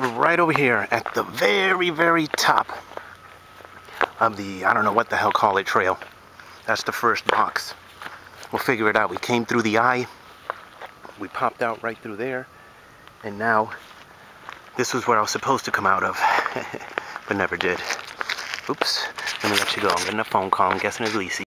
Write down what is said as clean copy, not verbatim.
right over here at the very top of the, I don't know what the hell call it, trail. That's the first box. We'll figure it out. We came through the eye, we popped out right through there, and now this was where I was supposed to come out of, but never did. Oops, let me let you go. I'm getting a phone call. I'm guessing it's Levee.